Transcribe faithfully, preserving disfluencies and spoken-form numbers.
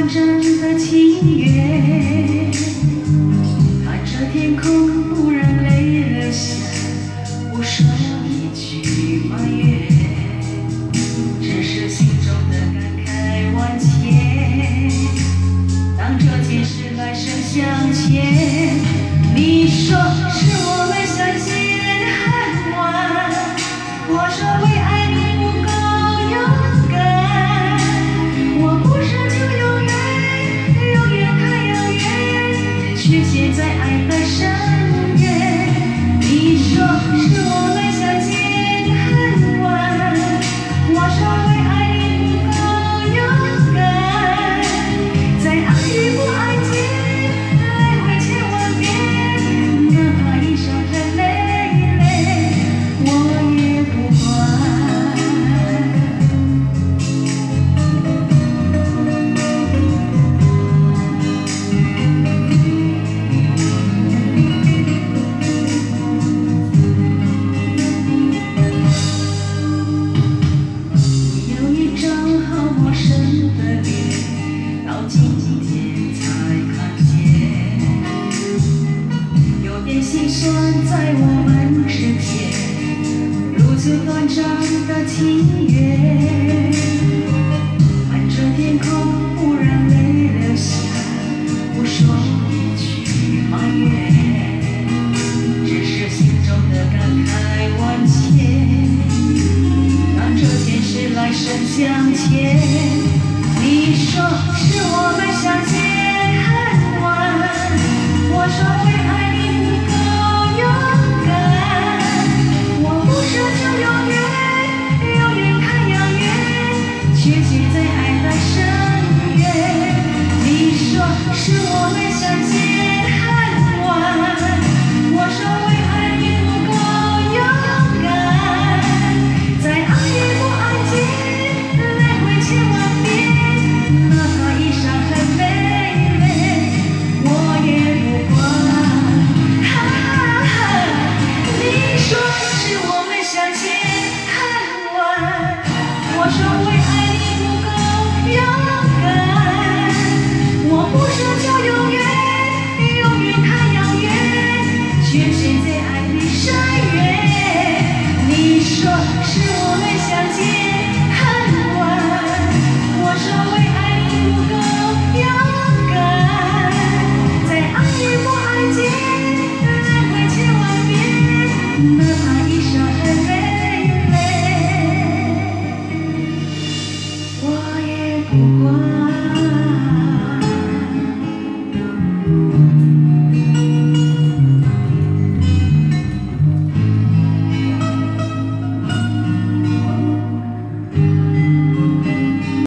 真的情缘，看着天空，忽然泪流下，不说一句埋怨，只是心中的感慨万千。当这件事来生相欠，你说是我们相见恨晚，我说为爱你不够勇敢，我不是就永远永远太遥远，却陷在爱的深渊。你说是我们相见恨晚，我说为爱你不够勇敢，在爱与不爱间来回千万遍，哪怕一伤痕累累，我也不管。有一张好陌生的脸，到今天才看见，有点心酸在我们之间，如此短暂的情缘。看着天空，忽然泪流下，不说一句埋怨，只是心中的感慨万千。当这件事来生相欠，你说是我们相见恨晚，我说为爱你不够勇敢，我不奢求永远永远太遥远，却陷在爱的深渊。你说是我们相见恨晚，我说为爱你不够勇敢，在爱与不爱间来回千万遍，哪怕一伤痕累累，我也不管。哈哈哈，你说是我们相见恨晚，我说为爱你不够勇敢，我不奢求永远永远太遥远，却陷在爱的深渊。你说是我们相见恨晚，我说为爱你不够勇敢，在爱与不爱间来回千万遍，哪怕一伤痕累累，我也不管。